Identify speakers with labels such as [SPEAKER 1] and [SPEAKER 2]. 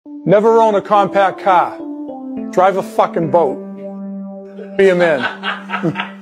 [SPEAKER 1] Never own a compact car. Drive a fucking boat. Be a man.